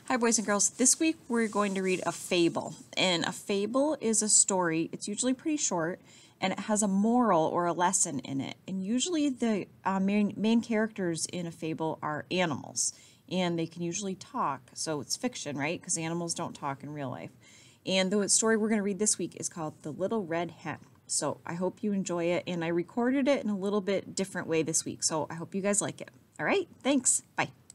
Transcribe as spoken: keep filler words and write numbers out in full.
Hi boys and girls, this week we're going to read a fable, and a fable is a story. It's usually pretty short and it has a moral or a lesson in it, and usually the uh, main, main characters in a fable are animals, and they can usually talk, so it's fiction, right? Because animals don't talk in real life. And the story we're going to read this week is called The Little Red Hen. So I hope you enjoy it, and I recorded it in a little bit different way this week, so I hope you guys like it. All right, thanks, bye.